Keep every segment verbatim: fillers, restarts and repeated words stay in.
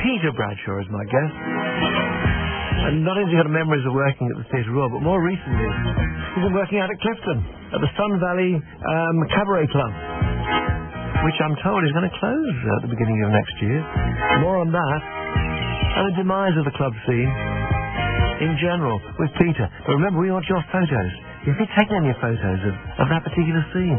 Peter Bradshaw is my guest. And not only has he got memories of working at the Theatre Royal, but more recently, he's been working out at Clifton, at the Sun Valley um, Cabaret Club, which I'm told is going to close at the beginning of next year. More on that, and the demise of the club scene in general with Peter. But remember, we want your photos. If you've taken any photos of, of that particular scene.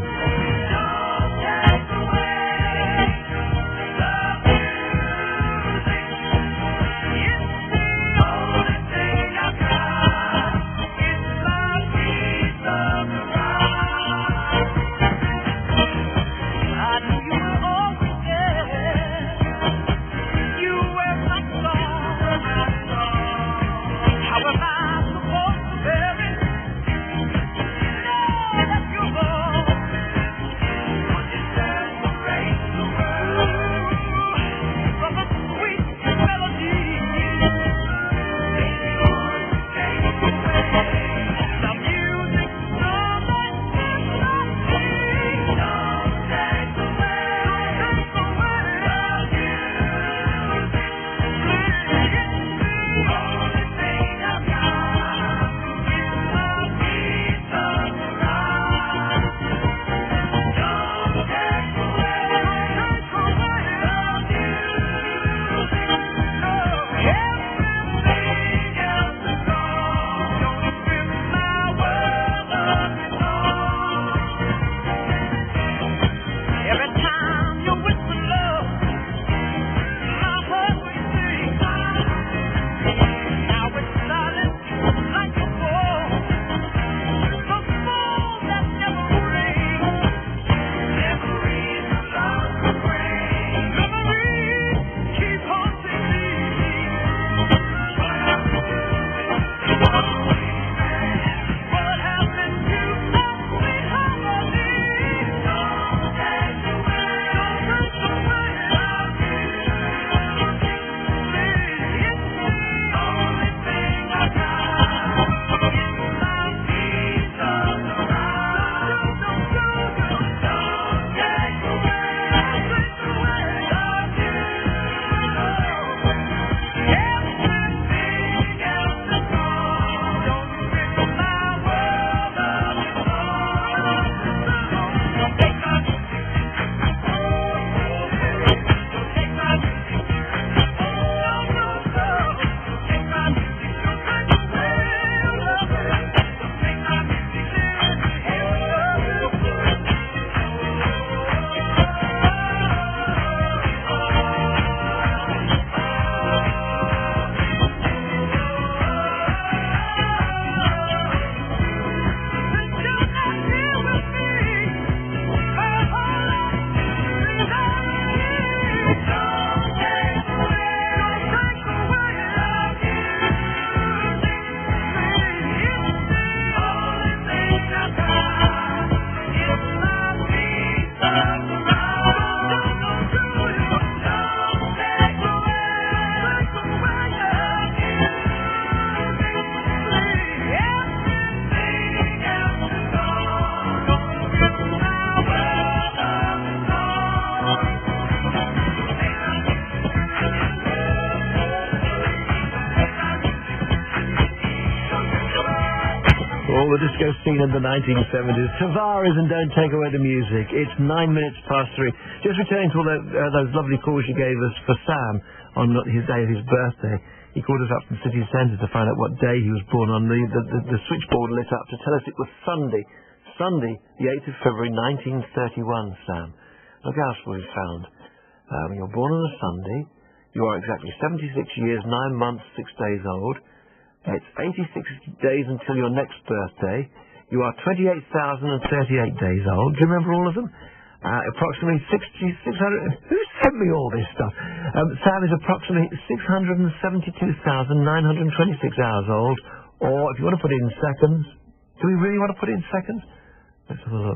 The disco scene in the nineteen seventies. Tavares and Don't Take Away the Music. It's nine minutes past three. Just returning to all the, uh, those lovely calls you gave us for Sam on his day of his birthday. He called us up from City Centre to find out what day he was born on. The, the, the, the switchboard lit up to tell us it was Sunday. Sunday, the eighth of February, nineteen thirty-one, Sam. Look how else we found. Um, you're born on a Sunday. You are exactly seventy-six years, nine months, six days old. It's eighty-six days until your next birthday. You are twenty-eight thousand thirty-eight days old. Do you remember all of them? Uh, approximately sixty-six hundred... Who sent me all this stuff? Um, Sam is approximately six hundred seventy-two thousand nine hundred twenty-six hours old. Or, if you want to put it in seconds... Do we really want to put it in seconds? Let's have a look.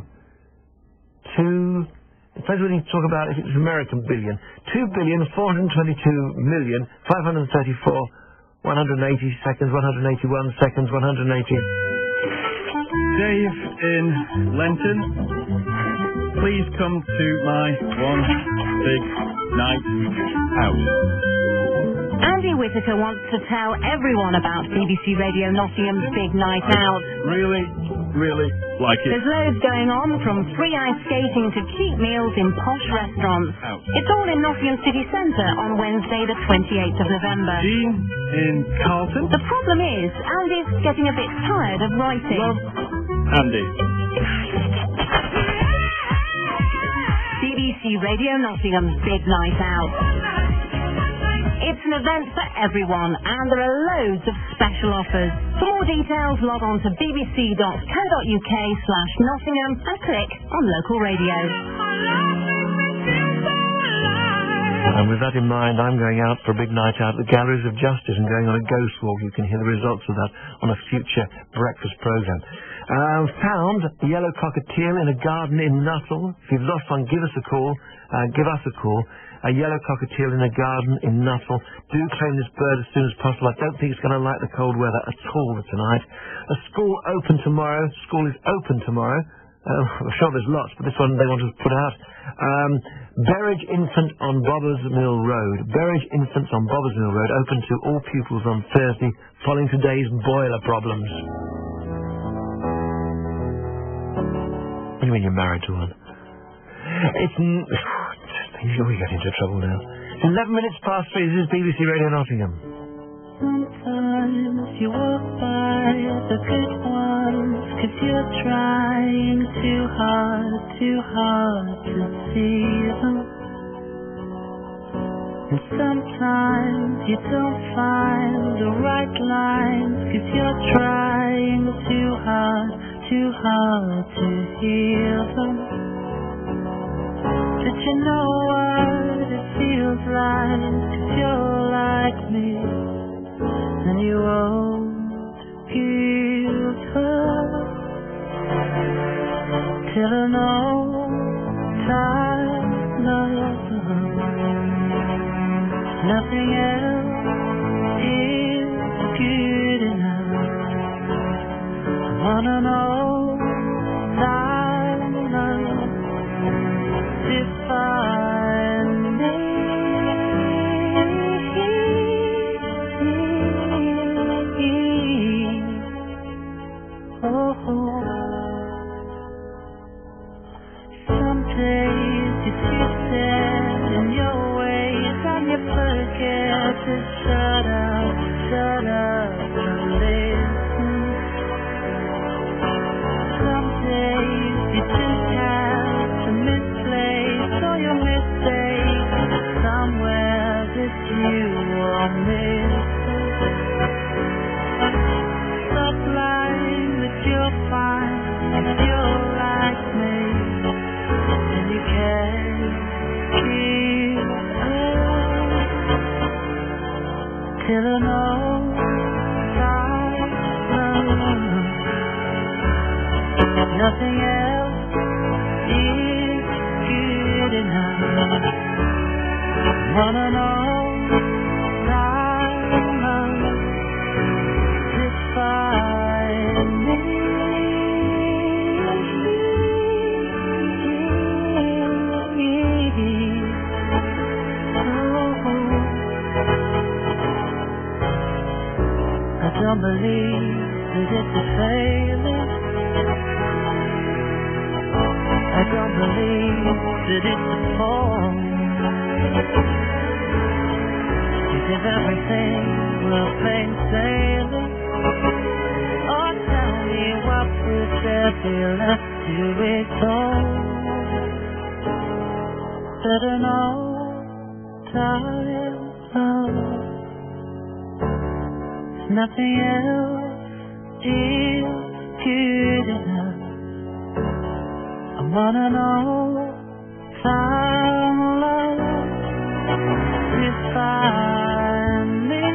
Two... It depends what you talk about if it's American billion. Two billion, four hundred twenty-two million, five hundred thirty-four... one hundred eighty seconds, one hundred eighty-one seconds, one hundred eighty... Dave in Lenton, please come to my one big night out. Andy Whittaker wants to tell everyone about B B C Radio Nottingham's Big Night Out. Really, really like it. There's loads going on, from free ice skating to cheap meals in posh restaurants. Ouch. It's all in Nottingham City Centre on Wednesday the twenty-eighth of November. Jean in Carlton. The problem is, Andy's getting a bit tired of writing. Love, Andy. B B C Radio Nottingham's Big Night Out. It's an event for everyone, and there are loads of special offers. For more details, log on to bbc.co.uk slash Nottingham and click on local radio. And with that in mind, I'm going out for a big night out at the Galleries of Justice and going on a ghost walk. You can hear the results of that on a future breakfast programme. Um, found a yellow cockatiel in a garden in Nuttall. If you've lost one, give us a call. Uh, give us a call. A yellow cockatiel in a garden in Nuttall. Do claim this bird as soon as possible. I don't think it's going to like the cold weather at all tonight. A school open tomorrow. School is open tomorrow. Uh, I'm sure there's lots, but this one they want to put out. Um, Berridge Infant on Bobbers Mill Road. Berridge Infants on Bobbers Mill Road, open to all pupils on Thursday, following today's boiler problems. What do you mean you're married to one? It's... N we get into trouble now. It's eleven minutes past three. This is B B C Radio Nottingham. Sometimes you walk by the good ones, 'cause you're trying too hard, too hard to see them. And sometimes you don't find the right lines, 'cause you're trying too hard, too hard to hear them. Did you know what it feels like, 'cause you're like me, and you won't give up till an old time love. Nothing else is good enough. I wanna know time love define me. Oh, some days you feel sad in your ways, and you forget to shut up, shut up and listen. Some days you just have to misplace all your mistakes somewhere that you are missing. Stop lying that you're fine, if you're like me, and you can't keep up till an old time love. Nothing else is good enough. Wanna know time love define me. I don't believe that it's a failure. I don't believe that it's a fall. Because everything will plain sailing. Oh, tell me what would there be left to ignore? That an old time love. Nothing else is good enough. I wanna know time love define me.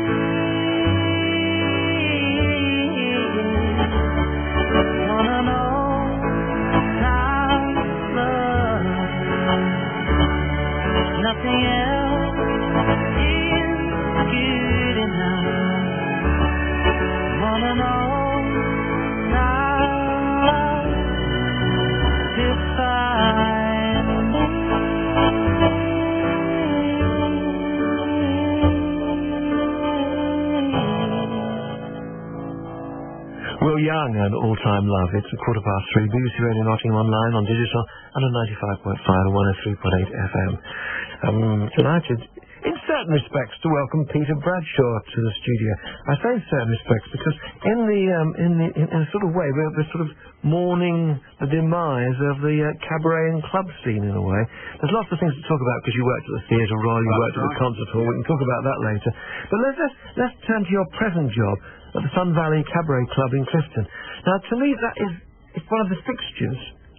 Wanna know time love. Nothing else is good enough. Wanna know time love define me. sung an all-time love. It's a quarter past three. B B C Radio Nottingham online, on digital, and on ninety-five point five and one oh three point eight F M. Um, delighted, in certain respects, to welcome Peter Bradshaw to the studio. I say in certain respects because in the um, in the in, in a sort of way we're, we're sort of mourning the demise of the uh, cabaret and club scene in a way. There's lots of things to talk about because you worked at the Theatre Royal, you worked at the Concert Hall. We can talk about that later. But let's let's, let's turn to your present job at the Sun Valley Cabaret Club in Clifton. Now, to me, that is it's one of the fixtures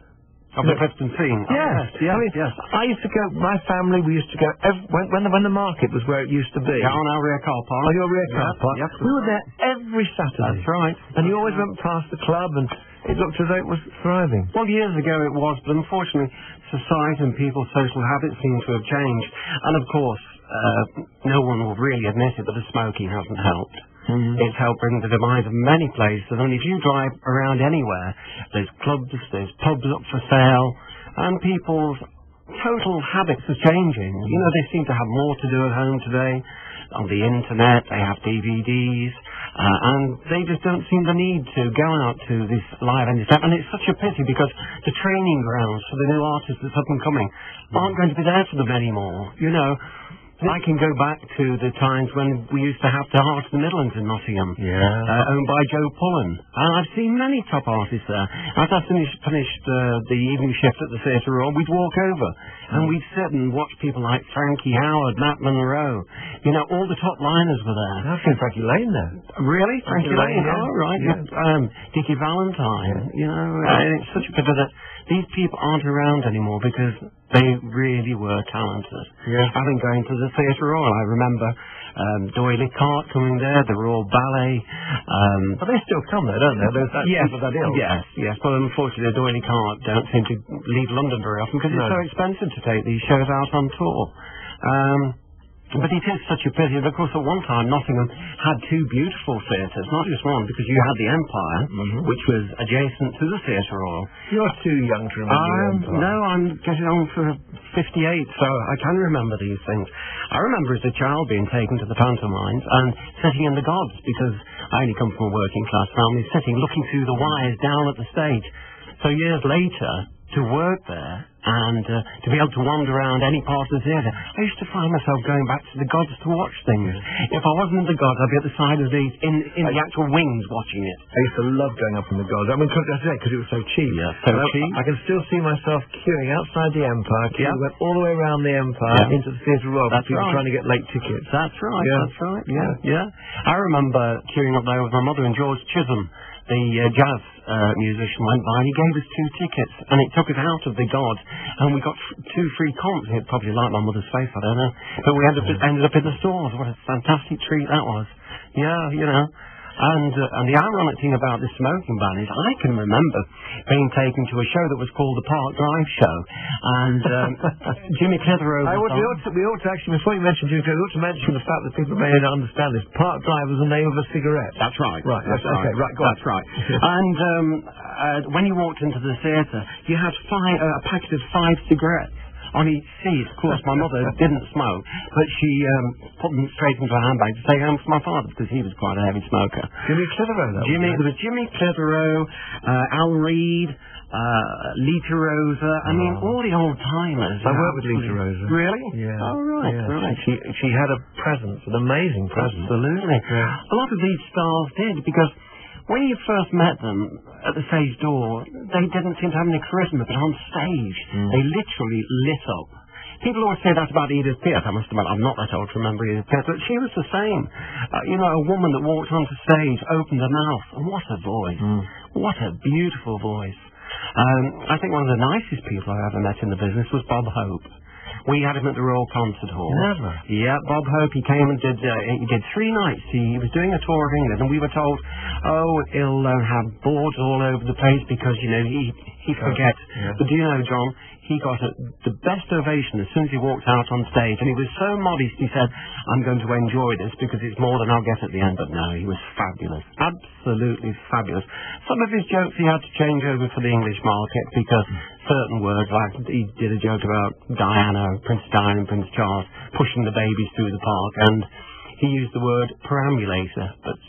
of the Clifton scene. Yes, oh, yes, I mean, yes. I used to go. My family, we used to go every, when when the, when the market was where it used to be. Yeah, on our rear car park. On your rear car Yep, park. yep. We were there every Saturday. That's right. And you always went past the club, and it looked as though it was thriving. Well, years ago it was, but unfortunately, society and people's social habits seem to have changed. And of course, uh, no one will really admit it, but the smoking hasn't helped. Mm-hmm. It's helped bring the demise of many places. I mean, if you drive around anywhere, there's clubs, there's pubs up for sale, and people's total habits are changing. You know, they seem to have more to do at home today. On the internet, they have D V Ds, uh, and they just don't seem the need to go out to this live entertainment. And it's such a pity because the training grounds for the new artists that's up and coming aren't going to be there for them anymore. You know, I can go back to the times when we used to have the Heart of the Midlands in Nottingham, yeah, uh, owned by Joe Pullen. And I've seen many top artists there. As I finished, finished uh, the evening shift at the Theatre Royal, we'd walk over and we'd sit and watch people like Frankie Howard, Matt Monroe. You know, all the top liners were there. I've seen Frankie Lane there. Really? Frankie, Frankie Lane, Lane? yeah. Oh, right. Yeah. Um, Dickie Valentine. Yeah. You know, uh, it's such a pity that these people aren't around anymore because they really were talented. Yeah. Having going to the Theatre Royal, I remember um, Doyley Cart coming there, the Royal Ballet. Um, but they still come there, don't they? There's that yes, people that ill. yes, yes. But unfortunately, the Doyley Cart don't seem to leave London very often because no. it's so expensive to take these shows out on tour. Um, But it is such a pity. Of course, at one time, Nottingham had two beautiful theatres, not just one, because you had the Empire, mm-hmm. which was adjacent to the Theatre Royal. You're too young to remember Um, the Empire. no, I'm getting on for fifty-eight, so I can remember these things. I remember as a child being taken to the pantomimes and sitting in the gods, because I only come from a working-class family, sitting, looking through the wires down at the stage. So years later, to work there and uh, to be able to wander around any part of the theatre, I used to find myself going back to the gods to watch things. If I wasn't in the gods, I'd be at the side of the in, in the actual wings watching it. I used to love going up in the gods. I mean, because it was so cheap. Yeah, so I, cheap. I can still see myself queuing outside the Empire. Queuing Yeah. went all the way around the Empire Yeah. into the Theatre Royal. That's people right. trying to get late tickets. That's right. Yeah. That's right. Yeah, yeah. I remember queuing up there with my mother and George Chisholm, the uh, jazz uh, musician, went by and he gave us two tickets and it took us out of the gods and we got f- two free comps. It probably like my mother's face, I don't know. But we ended up, ended up in the stores. What a fantastic treat that was. Yeah, you know. And uh, and the ironic thing about this smoking ban is I can remember being taken to a show that was called the Park Drive Show, and um, Jimmy Clitheroe. I would, we, ought to, we ought to actually, before you mention Jimmy Clitheroe, we ought to mention the fact that people may not understand this. Park Drive was the name of a cigarette. That's right. Right. That's okay. right. Right. Go on. That's right. And um, uh, when you walked into the theatre, you had five, uh, a packet of five cigarettes on each seat. Of course, my mother didn't smoke, but she um, put them straight into her handbag to take home to my father because he was quite a heavy smoker. Jimmy Clitheroe, though. Jimmy, there was Jimmy Clitheroe, uh, Al Reed, uh, Lita Rosa. I Oh. mean, all the old timers. I worked with Lita Rosa. Really? Yeah. Oh, right, yeah. right. She she had a presence, an amazing presence. Absolutely. Yeah. A lot of these stars did because when you first met them at the stage door, they didn't seem to have any charisma, but on stage, Mm. they literally lit up. People always say that about Edith Piaf. I must admit, I'm not that old to remember Edith Piaf, but she was the same. Uh, you know, a woman that walked onto stage, opened her mouth, and what a voice. Mm. What a beautiful voice. Um, I think one of the nicest people I ever met in the business was Bob Hope. We had him at the Royal Concert Hall. Never. Yeah, Bob Hope, he came and did uh, he did three nights. He, he was doing a tour of England, and we were told, oh, he'll uh, have boards all over the place because, you know, he he forgets. Yeah. But do you know, John, he got a, the best ovation as soon as he walked out on stage, and he was so modest, he said, I'm going to enjoy this because it's more than I'll get at the end. But no, he was fabulous. Absolutely fabulous. Some of his jokes he had to change over for the English market because certain words, like he did a joke about Diana, Prince Diana and Prince Charles pushing the babies through the park, and he used the word perambulator, but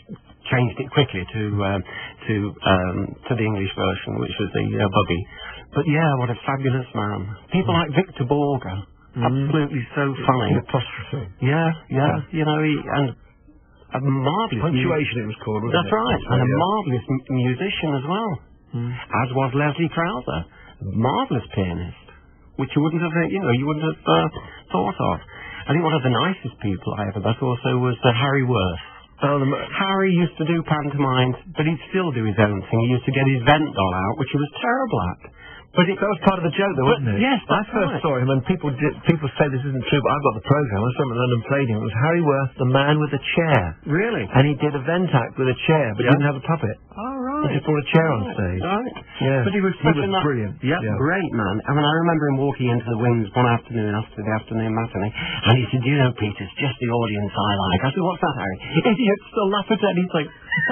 changed it quickly to um, to um, to the English version, which was the uh, Buggy. But yeah, what a fabulous man! People like Victor Borger, mm. absolutely so funny. The apostrophe. Yeah, yeah, yeah. You know, he, and a marvelous punctuation. It was called. Wasn't That's it? right, That's and right, a yeah. marvelous m- musician as well, mm. as was Leslie Krauser, marvelous pianist, which you wouldn't have, you know, you wouldn't have uh, thought of. I think one of the nicest people I ever met also was uh, Harry Worth. Oh, the Harry used to do pantomimes, but he'd still do his own thing. He used to get his vent doll out, which he was terrible at. But it, that was part of the joke, though, but, wasn't it? Yes, I first right. saw him, and people did, people say this isn't true, but I got the programme. I saw him in London played him. It was Harry Worth, the man with a chair. Really? And he did a vent act with a chair, but yeah. he didn't have a puppet. Oh, right. He just brought a chair on right. stage. Right. Yeah. But he was, he was brilliant. Yeah, yeah, great man. I mean, I remember him walking into the wings one afternoon after the afternoon matinee, and he said, "You know, Peter, it's just the audience I like." I said, "What's that, Harry?" Idiots still laugh at anything.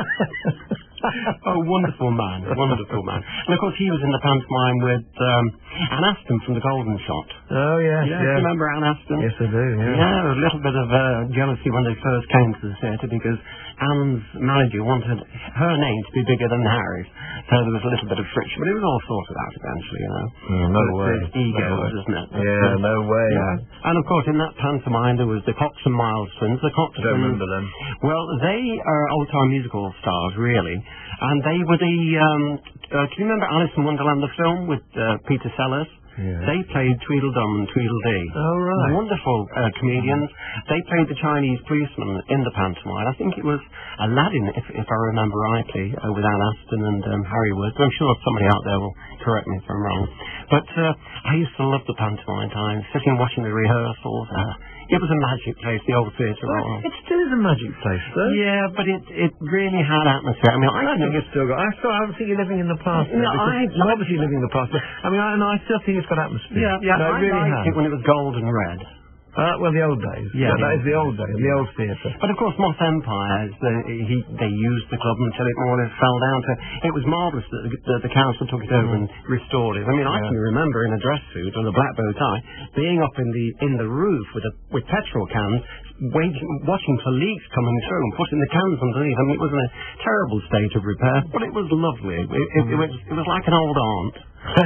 Oh, wonderful man, wonderful man. And of course, he was in the pantomime with um, Anne Aston from The Golden Shot. Oh, yes, yeah. yeah. Do you remember Anne Aston? Yes, I do, yeah. Yeah, a little bit of uh, jealousy when they first came to the theatre because Anne's manager wanted her name to be bigger than Harry's. So there was a little bit of friction, but it was all sorted out eventually, you know. Oh, no but way. It's ego, no way. isn't it? Yeah, uh, no way. Yeah. And of course, in that pantomime, there was the Cox and Miles twins. The Cox I don't twins, remember them. Well, they are old-time musical stars, really. And they were the, um, uh, can you remember Alice in Wonderland, the film, with uh, Peter Sellers? Yeah. They played Tweedledum and Tweedledee. Oh, right. Wonderful uh, comedians. They played the Chinese policeman in the pantomime. I think it was Aladdin, if, if I remember rightly, uh, with Anne Aston and um, Harry Worth. I'm sure somebody out there will correct me if I'm wrong. But uh, I used to love the pantomime time, sitting watching the rehearsals. Uh, it was a magic place, the old theatre. Well, it still is a magic place, though. Yeah, but it it really had atmosphere. I mean, I, I think it's still got. I still, I think you're living in the past. No, I, you're obviously living in the past. But, I mean, I, no, I still think it's got atmosphere. Yeah, yeah. No, I it really liked has. it when it was gold and red. Uh, well, the old days. Yeah, that, that yeah. is the old days, the old theatre. But of course, Moss Empire, the, he, they used the club until it more or less fell down to. It was marvellous that the, the, the council took it over mm. and restored it. I mean, I yeah. can remember in a dress suit and a black bow tie being up in the in the roof with a, with petrol cans, waiting, watching for leaks coming through and putting the cans underneath. I mean, it was in a terrible state of repair, but it was lovely. It, it, it, was, it was like an old aunt.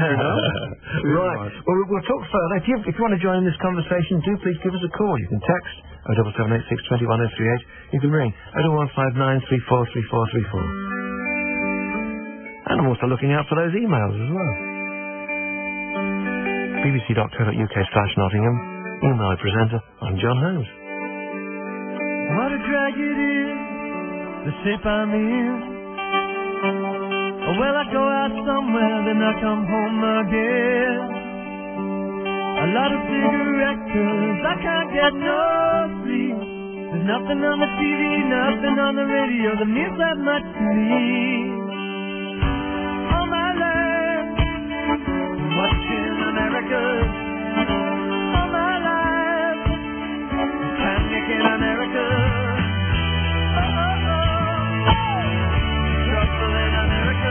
Right. Well, we'll talk further. If you, if you want to join in this conversation, do please give us a call. You can text oh seven seven eight six two one oh three eight. You can ring oh one five nine three four three four three four. And I'm also looking out for those emails as well. bbc.co.uk slash Nottingham. Email presenter. I'm John Holmes. What a drag it is, the shape I'm in. Well, I go out somewhere, then I come home again. A lot of cigarettes, I can't get no sleep. There's nothing on the T V, nothing on the radio that means that much to me. All my life, watching America. All my life, panic in America. Oh, oh, oh, trouble in America.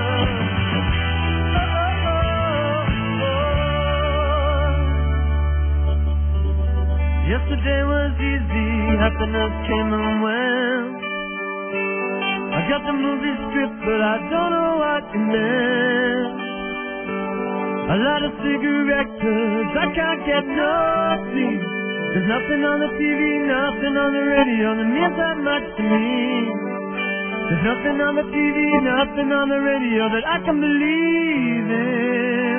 Yesterday was easy, happiness came and went. I got the movie script, but I don't know what it meant. A lot of cigarettes, I can't get no sleep. There's nothing on the T V, nothing on the radio that means that much to me. There's nothing on the T V, nothing on the radio that I can believe in.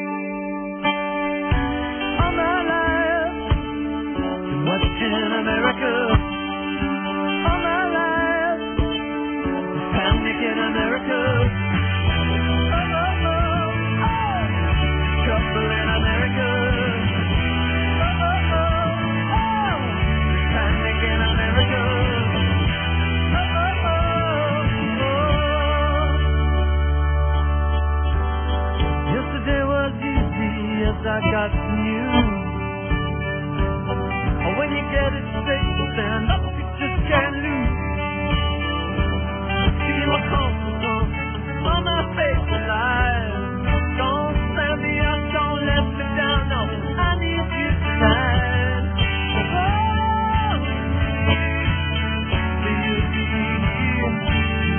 All my life, been watching America. All my life, there's panic in America. Oh, oh, oh, oh, trouble in America. Oh, oh, oh, oh, panic in America. Oh, oh, oh, oh. Yesterday was easy, yes, I got news. When you get it straight, stand up, you just can't lose. Feel my comfort zone, on my face alive. Don't stand me up, don't let me down, no, I need you tonight. Oh, for you to be here,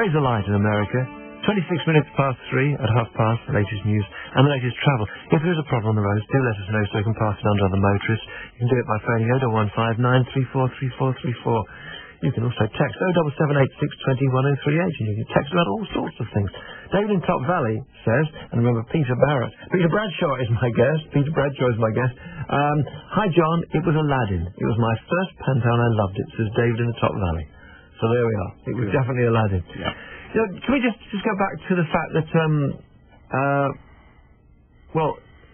Razor light in America. twenty-six minutes past three at half past, the latest news and the latest travel. If there is a problem on the roads, do let us know so we can pass it on to other motorists. You can do it by phoning oh one five nine three four three four three four. You can also text oh seven seven eight six two oh one oh three eight, and you can text about all sorts of things. David in Top Valley says, and remember Peter Barrett, Peter Bradshaw is my guest, Peter Bradshaw is my guest. Um, Hi John, it was Aladdin. It was my first Pantone, I loved it, says David in the Top Valley. So there we are. It was yeah. definitely Aladdin. Yeah. You know, can we just, just go back to the fact that, um, uh, well,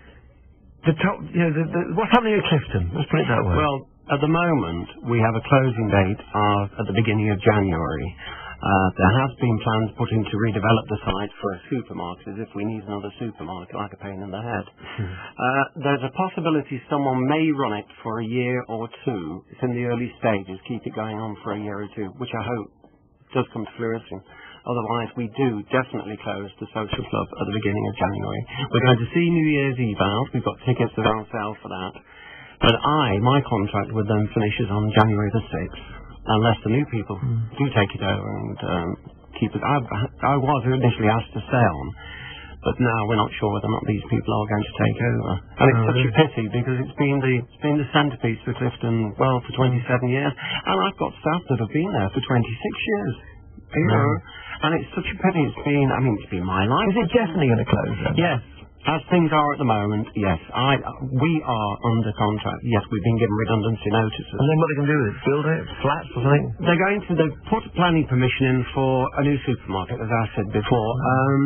the top, you know, the, the, what's happening at Clifton? Let's put it that way. Well, at the moment, we have a closing date of, at the beginning of January. Uh, there has been plans put in to redevelop the site for a supermarket, as if we need another supermarket, like a pain in the head. Hmm. Uh, there's a possibility someone may run it for a year or two. It's in the early stages, keep it going on for a year or two, which I hope does come to fruition. Otherwise, we do definitely close the social club at the beginning of January. We're going to see New Year's Eve out. We've got tickets that are on sale for that. But I, my contract with them finishes on January the sixth, unless the new people mm. do take it over and um, keep it. I, I was initially asked to stay on, but now we're not sure whether or not these people are going to take over. And it's oh, such really? a pity, because it's been the it's been the centrepiece for Clifton, well, for twenty-seven years, and I've got staff that have been there for twenty-six years. You know, mm. and it's such a pity. It's been, I mean, it's been my life. Is it definitely going to close then? Yes. As things are at the moment, yes. I, we are under contract. Yes, we've been given redundancy notices. And then what are they going to do with it? Build it? Flats or something? They're going to, they've put planning permission in for a new supermarket, as I said before. Um,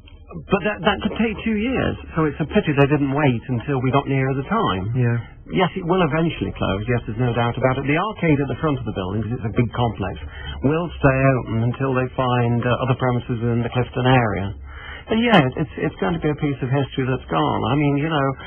but that, that could take two years. So it's a pity they didn't wait until we got nearer the time. Yeah. Yes, it will eventually close. Yes, there's no doubt about it. The arcade at the front of the building, because it's a big complex, will stay open until they find uh, other premises in the Clifton area. And yeah, it's it's going to be a piece of history that's gone. I mean, you know,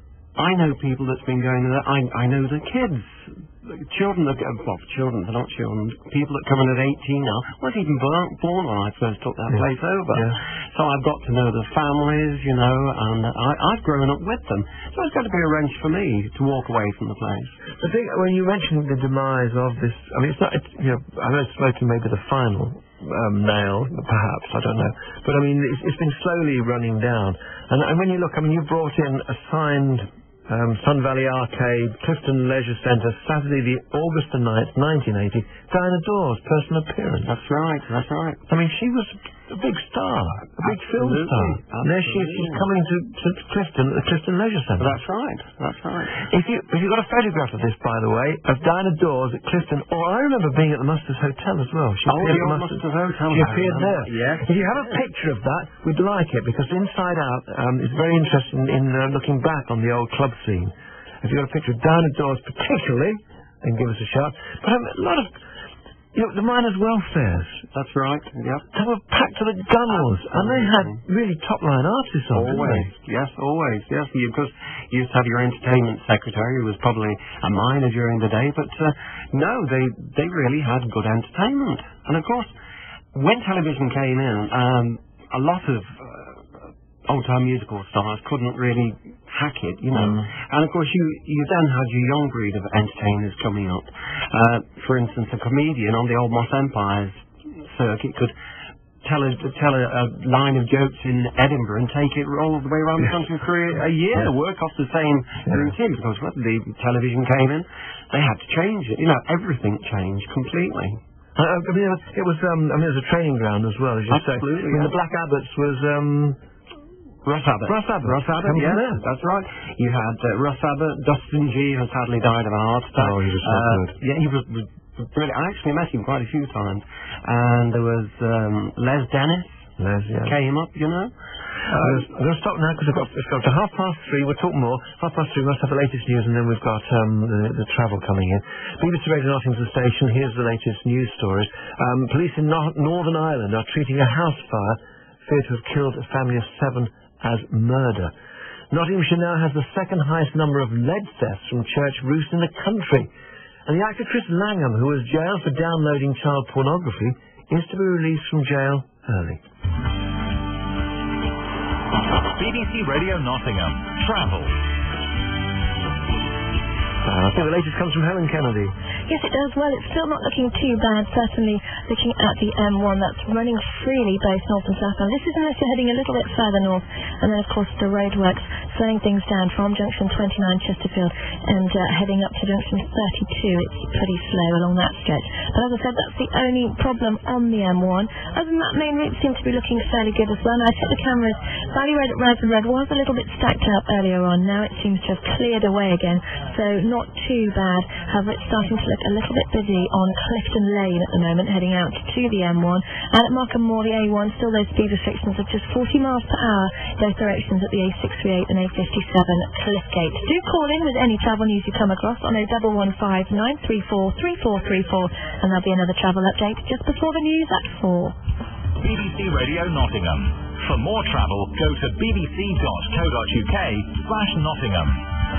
I know people that's been going there. I I know the kids, the children that well, children, they're not children. People that come in at eighteen now. I wasn't even born, born when I first took that yeah. place over. Yeah. So I've got to know the families, you know, and I I've grown up with them. So it's going to be a wrench for me to walk away from the place. I think when you mentioned the demise of this, I mean, it's not. It's, you know, I know smoking may be the final Um, nail, perhaps, I don't know. But I mean, it's, it's been slowly running down. And, and when you look, I mean, you brought in a signed um, Sun Valley Arcade, Clifton Leisure Centre, Saturday the August the ninth, nineteen eighty, Diana Dawes, personal appearance. That's right, that's right. I mean, she was a big star, a big film Absolutely. star. Absolutely. And there she is, she's coming to, to Clifton, at the Clifton Leisure Centre. That's right, that's right. If, you, if you've got a photograph of this, by the way, of Diana Dawes at Clifton, or I remember being at the Musters Hotel as well. She oh, appeared the at the Musters, Musters Hotel. She appeared there. Yes. If you have a picture of that, we'd like it, because Inside Out um, is very interesting in uh, looking back on the old club scene. If you've got a picture of Diana Dawes particularly, then give us a shout. But um, a lot of, you know, the miners' welfares. That's right, yep. They were packed to the gunnels, and they had really top-line artists on, always, didn't they? Yes, always, yes. You, because you used to have your entertainment secretary, who was probably a miner during the day, but uh, no, they, they really had good entertainment. And of course, when television came in, um, a lot of uh, old-time musical stars couldn't really hack it, you know. Mm. And of course, you you then had your young breed of entertainers coming up. Uh, for instance, a comedian on the old Moss Empire's circuit could tell a tell a, a line of jokes in Edinburgh and take it all the way around the country for a, a year, yeah. work off the same yeah. routine. Because when the television came in, they had to change it. You know, everything changed completely. I, I mean, it was, it was um, I mean, it was a training ground as well, as you Absolutely, say. I mean, yeah. the Black Abbots was um. Russ Abbott. Russ Abbott. Russ Abbott, yeah, that's right. You had uh, Russ Abbott, Dustin G, who sadly died of a heart attack. Oh, he was so uh, good. Yeah, he was, was brilliant. I actually met him quite a few times. And there was um, Les Dennis. Les, yeah. Came up, you know. Uh, I'm going to stop now because I've got, it's got to half past three. We'll talk more. Half past three, we must have the latest news, and then we've got um, the, the travel coming in. B B C Radio Nottingham's the station. Here's the latest news stories. Um, police in no- Northern Ireland are treating a house fire feared to have killed a family of seven as murder. Nottinghamshire now has the second highest number of lead thefts from church roofs in the country. And the actor Chris Langham, who was jailed for downloading child pornography, is to be released from jail early. B B C Radio Nottingham. Travel. Uh, I think the latest comes from Helen Kennedy. Yes, it does. Well, it's still not looking too bad, certainly looking at the M one that's running freely both north and south. Now, this is unless you're heading a little bit further north, and then, of course, the roadworks slowing things down from junction twenty-nine Chesterfield and uh, heading up to junction thirty-two. It's pretty slow along that stretch. But as I said, that's the only problem on the M one. Other than that, main routes seem to be looking fairly good as well. Now, I checked the cameras. Valley Road at Radford Road was a little bit stacked up earlier on. Now it seems to have cleared away again, so not too bad. However, it's starting to look a little bit busy on Clifton Lane at the moment, heading out to the M one. And at Markham Moor, the A one, still those speed restrictions of just forty miles per hour, both directions at the A six thirty-eight and A fifty-seven Cliffgate. Do call in with any travel news you come across on oh one one five, nine three four, three four three four, and there'll be another travel update just before the news at four. B B C Radio Nottingham. For more travel, go to b b c dot co dot u k slash Nottingham.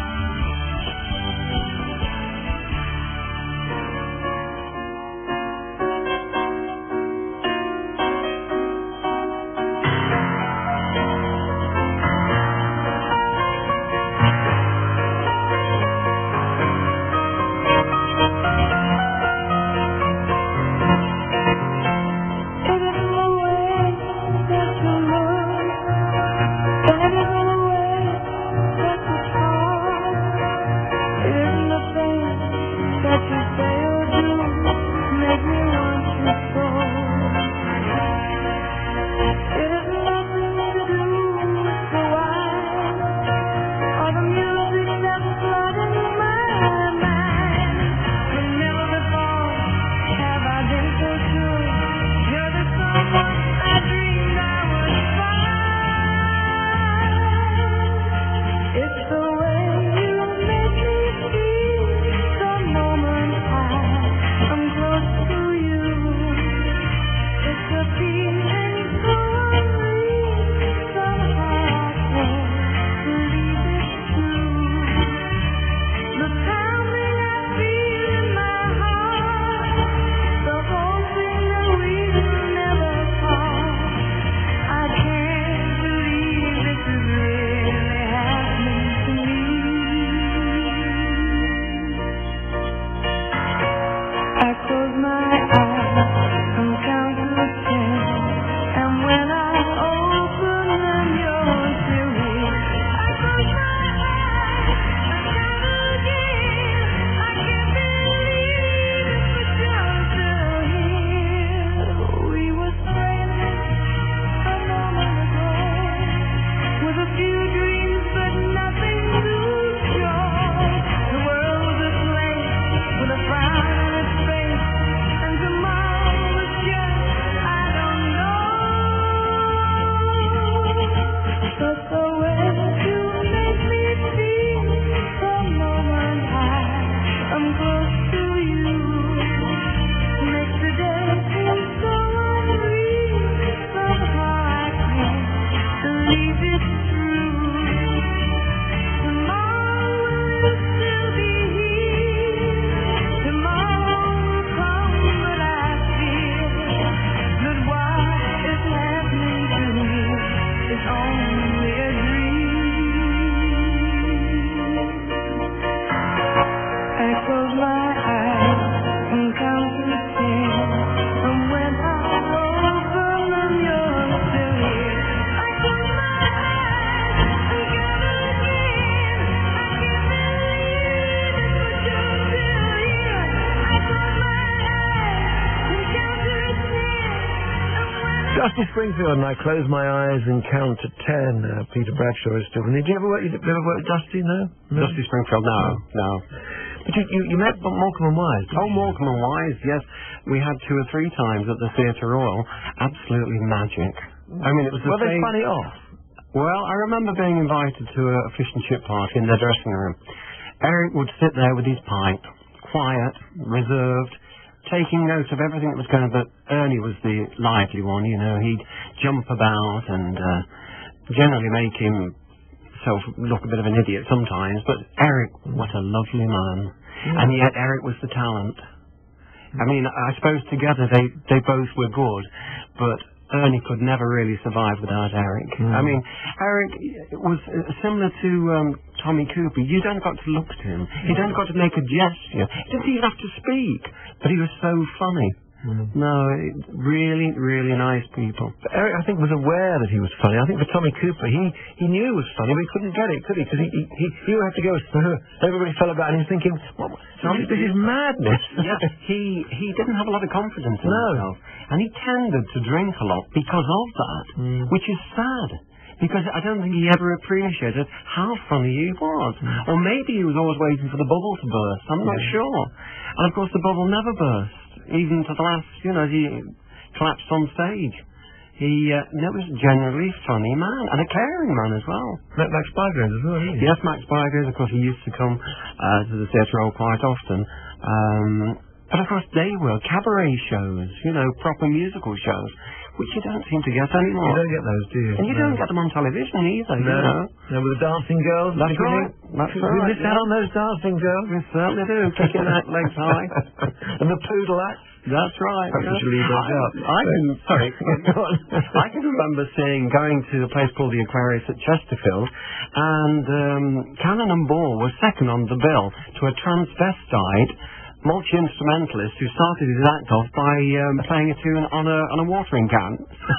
Dusty Springfield, and I close my eyes and count to ten. Uh, Peter Bradshaw is still. Did you ever work? You ever work with Dusty? No. no? Dusty Springfield, no, no. But you, you, you met Morecambe and Wise. Oh, Morecambe and Wise, yes. We had two or three times at the Theatre Royal. Absolutely magic. I mean, it was the Were they same... funny off? Well, I remember being invited to a fish and chip party in their dressing room. Eric would sit there with his pipe, quiet, reserved, taking note of everything that was going on, but Ernie was the lively one, you know. He'd jump about and uh, generally make himself look a bit of an idiot sometimes, but Eric, what a lovely man. Yeah. And yet Eric was the talent. I mean, I suppose together they, they both were good, but Ernie could never really survive without Eric. Mm. I mean, Eric was similar to um, Tommy Cooper, you don't got to look at him. You don't got to make a gesture. He doesn't even have to speak. But he was so funny. Mm. No, it, really, really nice people. But Eric, I think, was aware that he was funny. I think for Tommy Cooper, he, he knew it was funny, but he couldn't get it, could he? Because he, he, he, he would have to go, everybody fell about, and he was thinking, what, Tommy, this is madness. Yeah, he, he didn't have a lot of confidence in no. himself. And he tended to drink a lot because of that, mm. which is sad. Because I don't think he ever appreciated how funny he was. Mm. Or maybe he was always waiting for the bubble to burst. I'm not yeah. sure. And of course the bubble never burst. Even to the last, you know, he collapsed on stage. He uh, was a generally funny man, and a caring man as well. Max Bygraves as well, isn't he? Yes, Max Bygraves, of course, he used to come uh, to the theatre hall quite often. Um, but of course they were cabaret shows, you know, proper musical shows, which you don't seem to get anymore. You don't get those, do you? And you no. don't get them on television either, no. you know. No, with the dancing girls. That's right. That's we right. We miss out on those dancing girls. We certainly do, kicking that legs high. And the poodle act. That's right. Perhaps we should leave those out. I can, sorry, I can remember seeing, going to a place called the Aquarius at Chesterfield, and um, Cannon and Ball was second on the bill to a transvestite multi-instrumentalist who started his act off by um, playing a tune on a on a watering can.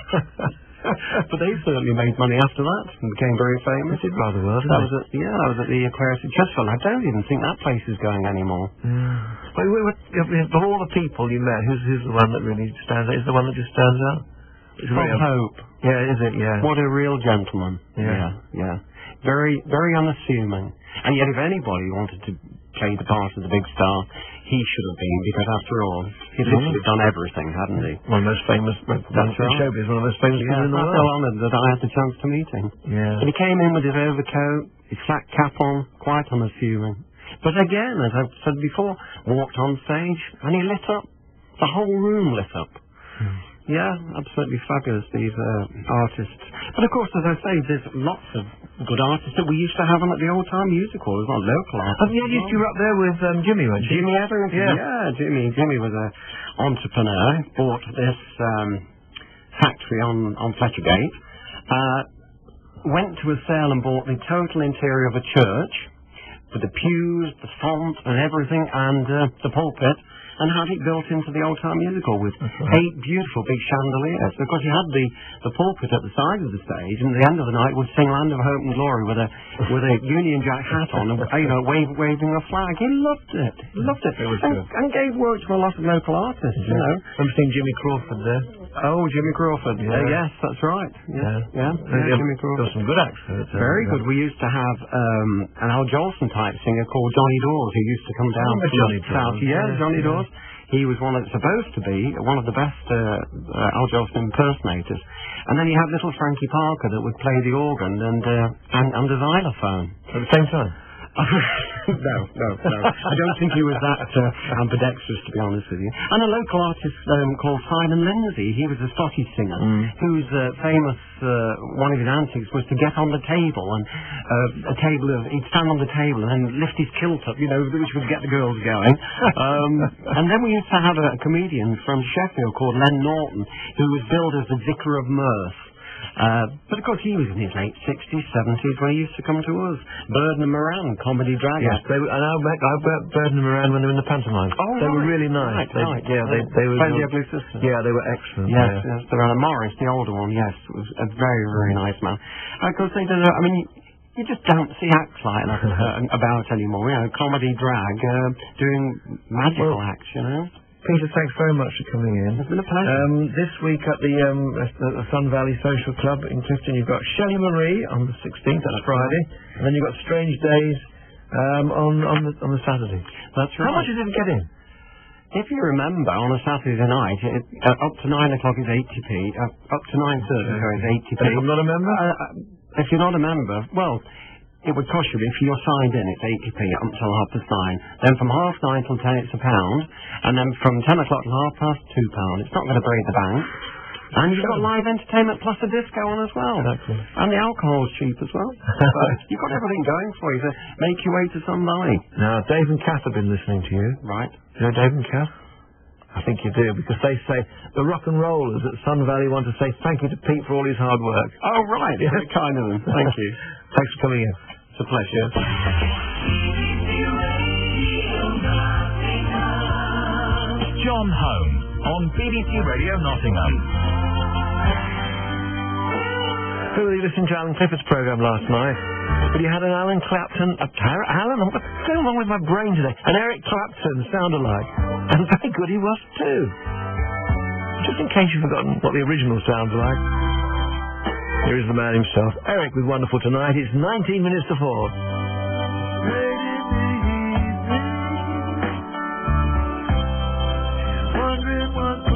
But they certainly made money after that and became very famous. It did rather well, didn't that it? was at, yeah, that was at the Aquarius at Chesterfield. I don't even think that place is going anymore. Yeah. Wait, wait, wait, of all the people you met, who's, who's the one that really stands out? Is the one that just stands out? Bob Hope. Yeah, is it? Yeah. What a real gentleman. Yeah. yeah, yeah. Very, very unassuming. And yet if anybody wanted to play the part of the big star, he should have been, because after all, he'd literally mm-hmm. done everything, hadn't he? One of the most famous, that's right. Showbiz, one of the most famous yeah, people in the world. I feel honoured that I had the chance to meet him. Yeah. And he came in with his overcoat, his flat cap on, quite unassuming. But again, as I've said before, walked on stage, and he lit up. The whole room lit up. Mm. Yeah, absolutely fabulous, these uh, artists. But of course, as I say, there's lots of good artists that we used to have on at the Old Time Music Hall. There's not local artists. Oh, yeah, you, you were up there with um, Jimmy, weren't you? Jimmy Evans, yeah. yeah, Jimmy. Jimmy was an entrepreneur, bought this um, factory on, on Fletchergate, uh, went to a sale and bought the total interior of a church, with the pews, the font and everything, and uh, the pulpit, and had it built into the Old Time Music Hall with right. eight beautiful big chandeliers. Because you had the, the pulpit at the side of the stage, and at the end of the night would sing Land of Hope and Glory with a with a Union Jack hat on, and you know, wave, waving a flag. He loved it. He loved it. It was and, good. and gave work to a lot of local artists, yeah. you know. I've seen Jimmy Crawford there. Oh, Jimmy Crawford. Yeah. Uh, yes, that's right. Yeah, yeah. yeah. yeah Jimmy Crawford. There were some good acts there. Very yeah. good. We used to have um, an Al Jolson type singer called Johnny Dawes, who used to come down oh, from Johnny the south. Yeah, yeah, Johnny yeah. Dawes. He was one of, supposed to be one of the best uh, uh, Al Jolson impersonators. And then you had little Frankie Parker that would play the organ and uh, and, and the xylophone at the same time. no, no, no. I don't think he was that uh, ambidextrous, to be honest with you. And a local artist um, called Simon Lindsay, he was a Scottish singer, mm. whose uh, famous, uh, one of his antics was to get on the table, and uh, a table of, he'd stand on the table and then lift his kilt up, you know, which would get the girls going. Um, and then we used to have a, a comedian from Sheffield called Len Norton, who was billed as the Vicar of Mirth. Uh, but of course he was in his late sixties, seventies when he used to come to us. Bird and Moran, comedy drag. Yes, they were, and I met, I met Bird and Moran when they were in the pantomime. Oh, they right. were really nice. Right, they, right. Yeah, they, they were. Played the Ugly Sister. Yeah, they were excellent. Yes, yeah. yes. There was Morris, the older one. Yes, was a very, very nice man. Of course, they did. I mean, you just don't see acts like that about anymore. You know, comedy drag, uh, doing magical well, acts. You know. Peter, thanks very much for coming in. It's been a pleasure. Um, this week at the, um, at the Sun Valley Social Club in Clifton, you've got Shelley Marie on the sixteenth, that's, that's Friday, right. and then you've got Strange Days um, on on the, on the Saturday. That's right. How much is it to get in? If you remember, on a Saturday night, it, uh, up to nine o'clock is eighty p, uh, up to nine thirty is eighty p. If I'm not a member? Uh, if you're not a member, well, it would cost you, if you're signed in, it's eighty p up until half past nine. Then from half nine till ten, it's a pound. And then from ten o'clock till half past, two pound. It's not going to break the bank. And you've got live entertainment plus a disco on as well. Exactly. And the alcohol's cheap as well. So you've got everything going for you. So make your way to Sun Valley. Now, Dave and Kath have been listening to you. Right. You know Dave and Kath? I think you do, because they say the rock and rollers at Sun Valley want to say thank you to Pete for all his hard work. Oh, right. Yeah. Very kind of them. Thank you. Thanks for coming in. It's a pleasure. John Holmes on B B C Radio Nottingham. Who were you listening to Alan Clifford's programme last night? But you had an Alan Clapton, a Tar- Alan, what's going on with my brain today? An Eric Clapton sound-alike. And very good he was too. Just in case you've forgotten what the original sounds like. Here is the man himself, Eric with Wonderful Tonight. It's nineteen minutes to four. Wondering what